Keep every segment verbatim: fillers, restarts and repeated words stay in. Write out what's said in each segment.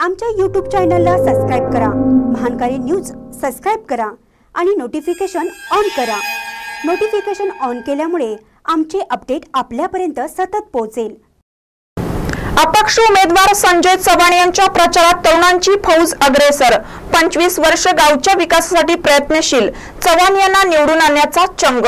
आमच्या यूट्यूब चॅनलला सबस्क्राइब करा, महानकारी न्यूज सबस्क्राइब करा आणि नोटिफिकेशन ऑन करा। नोटिफिकेशन ऑन केल्यामुळे आमचे अपडेट आपल्यापर्यंत सतत पोहोचेल। अपक्ष उमेदवार संजय चव्हाण यांच्या प्रचारात तरुणांची फौज अग्रेसर। पंचवीस वर्ष गावच्या विकासासाठी प्रयत्नशील चव्हाण यांना निवडून आणण्याचा चंग।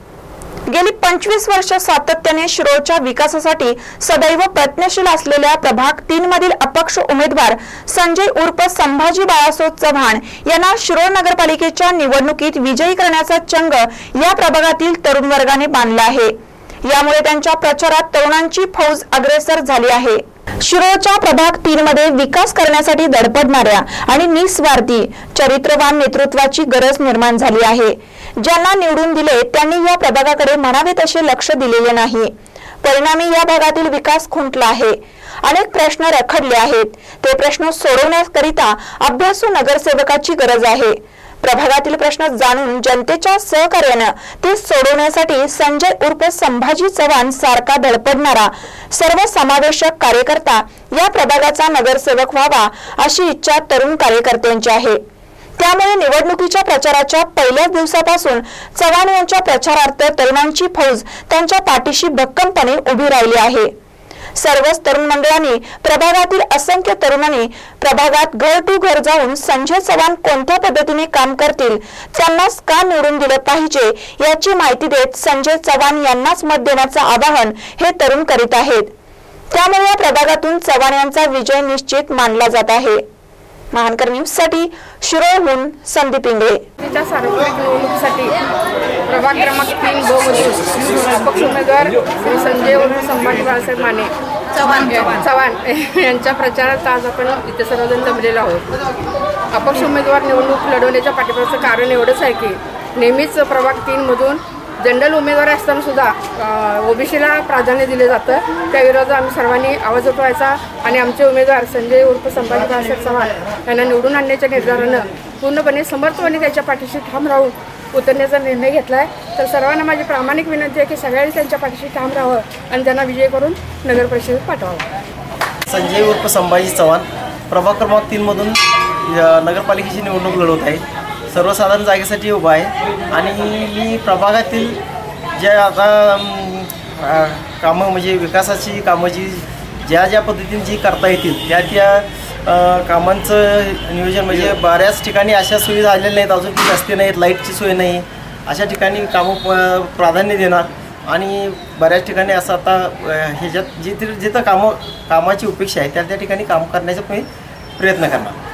गेली पंचवीस वर्ष सातत्याने शिरोळच्या विकासासाठी सदैव प्रयत्नशील असलेल्या प्रभाग तीन मधील अपक्ष उमेदवार संजय उर्फ संभाजी बाळासाहेब चव्हाण यांना शिरोळ नगरपालिकेच्या निवडणुकीत विजयी करण्याचा चंग या प्रभागातील तरुण वर्गाने बांधला आहे। यामुळे त्यांच्या प्रचारात तरुणांची फौज अग्रेसर झाली आहे। शिरोळच्या प्रभाग तीन मध्ये विकास करण्यासाठी धडपडणाऱ्या आणि निस्वार्थी चरित्रवान नेतृत्वाची गरज निर्माण झाली आहे। ज्यांना निवडून दिले त्यांनी या प्रभागाकडे म्हणावे तसे लक्ष दिलेले नाही। परिणामी या भागातील विकास खुंटला आहे। अनेक प्रश्न रखडले आहेत। ते प्रश्न सोडवण्याकरिता अभ्यासू नगरसेवकाची गरज आहे। प्रभागातील प्रश्न जाणून जनतेच्या सहकार्याने ते सोडवण्यासाठी संजय उर्फ संभाजी चव्हाण सारखा धडपडणारा सर्वसमावेशक कार्यकर्ता या प्रभागाचा नगरसेवक व्हावा अशी इच्छा तरुण कार्यकर्त्यांची आहे। त्यामुळे निवडणुकीच्या प्रचाराच्या पहिल्याच दिवसापासून चव्हाण यांच्या प्रचारार्थ तरुणांची फौज त्यांच्या पाठीशी भक्कमपणे उभी राहिली आहे। सर्वच तरुण मंडळांनी प्रभागातील असंख्य तरुणांनी प्रभागात घर टू घर जाऊन संजय चव्हाण कोणत्या पद्धतीने काम करतील, त्यांनाच का निवडून दिले पाहिजे याची माहिती देत संजय चव्हाण यांनाच मत देण्याचे आवाहन हे तरुण करीत आहेत। त्यामुळे या प्रभागातून चव्हाण यांचा विजय निश्चित मानला जात आहे। महानकर न्यूज साठी शिरोळहून संदीप इंगळे। सार्वत्रिक निवडणुकीसाठी प्रभाग क्रमांक तीन ब मधून अपक्ष उमेदवार संजय उर्फ संभाजी बाळासाहेब माने चव्हाण चव्हाण यांच्या प्रचारात आज आपण इथे सर्वजण जमलेलो आहोत। अपक्ष उमेदवार निवडणूक लढवण्याच्या पाठिंब्याचं कारण एवढंच आहे की नेहमीच प्रभाग तीन मधून जनरल उमेदवार असताना सुद्धा ओबीसीला प्राधान्य दिले जातं। त्या विरोधात आम्ही सर्वांनी आवाज उठवायचा आणि आमचे उमेदवार संजय उर्फ संभाजी बाळासाहेब चव्हाण यांना निवडून आणण्याच्या निर्धारानं पूर्णपणे समर्थपणे त्याच्या पाठीशी ठाम राहून उतरण्याचा निर्णय घेतला आहे। तर सर्वांना माझी प्रामाणिक विनंती आहे की सगळ्यांनी त्यांच्या पाठीशी ठाम राहावं आणि त्यांना विजय करून नगर परिषदेत पाठवावं। संजय उर्फ संभाजी चव्हाण प्रभाग क्रमांक तीन मधून नगरपालिकेची निवडणूक लढवत आहे। सर्वसाधारण जागेसाठी उभा आहे आणि मी प्रभागातील ज्या आता कामं म्हणजे विकासाची कामं जी ज्या ज्या पद्धतीने जी करता येतील त्या त्या कामांचं नियोजन म्हणजे बऱ्याच ठिकाणी अशा सुविधा आलेल्या नाहीत, अजून ती रस्ते नाहीत, लाईटची सोय नाही, अशा ठिकाणी कामं प्राधान्य देणार आणि बऱ्याच ठिकाणी असं आता ह्याच्यात जिथे जिथं कामं कामाची अपेक्षा आहे त्या त्या ठिकाणी काम करण्याचा मी प्रयत्न करणार।